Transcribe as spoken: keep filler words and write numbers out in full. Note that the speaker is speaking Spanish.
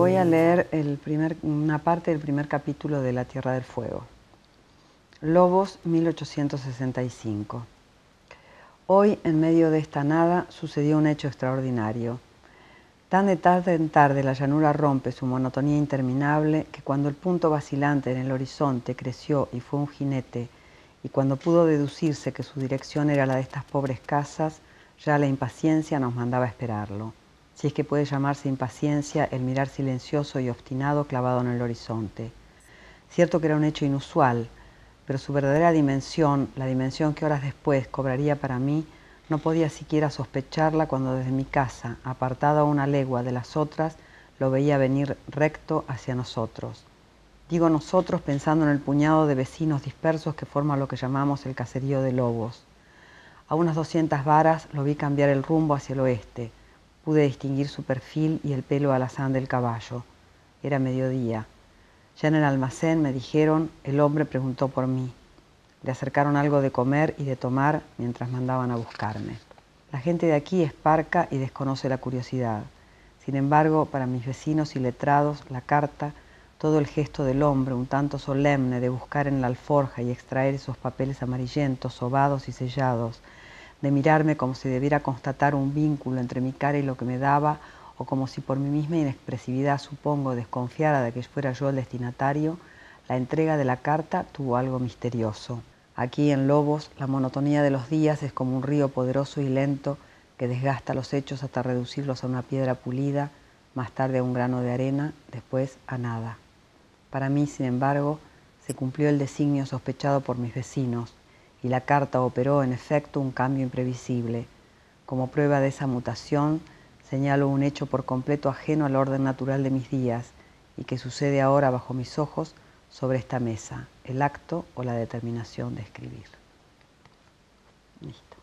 Voy a leer el primer, una parte del primer capítulo de La Tierra del Fuego. Lobos, mil ochocientos sesenta y cinco. Hoy, en medio de esta nada, sucedió un hecho extraordinario. Tan de tarde en tarde la llanura rompe su monotonía interminable que cuando el punto vacilante en el horizonte creció y fue un jinete, y cuando pudo deducirse que su dirección era la de estas pobres casas, ya la impaciencia nos mandaba esperarlo. Si es que puede llamarse impaciencia el mirar silencioso y obstinado clavado en el horizonte. Cierto que era un hecho inusual, pero su verdadera dimensión, la dimensión que horas después cobraría para mí, no podía siquiera sospecharla cuando desde mi casa, apartada a una legua de las otras, lo veía venir recto hacia nosotros. Digo nosotros pensando en el puñado de vecinos dispersos que forma lo que llamamos el caserío de Lobos. A unas doscientas varas lo vi cambiar el rumbo hacia el oeste. Pude distinguir su perfil y el pelo alazán del caballo. Era mediodía. Ya en el almacén me dijeron, el hombre preguntó por mí. Le acercaron algo de comer y de tomar mientras mandaban a buscarme. La gente de aquí es parca y desconoce la curiosidad. Sin embargo, para mis vecinos y letrados, la carta, todo el gesto del hombre, un tanto solemne de buscar en la alforja y extraer esos papeles amarillentos, sobados y sellados, de mirarme como si debiera constatar un vínculo entre mi cara y lo que me daba, o como si por mi misma inexpresividad, supongo, desconfiara de que fuera yo el destinatario, la entrega de la carta tuvo algo misterioso. Aquí en Lobos, la monotonía de los días es como un río poderoso y lento que desgasta los hechos hasta reducirlos a una piedra pulida, más tarde a un grano de arena, después a nada. Para mí, sin embargo, se cumplió el designio sospechado por mis vecinos, y la carta operó en efecto un cambio imprevisible. Como prueba de esa mutación, señalo un hecho por completo ajeno al orden natural de mis días y que sucede ahora bajo mis ojos sobre esta mesa, el acto o la determinación de escribir. Listo.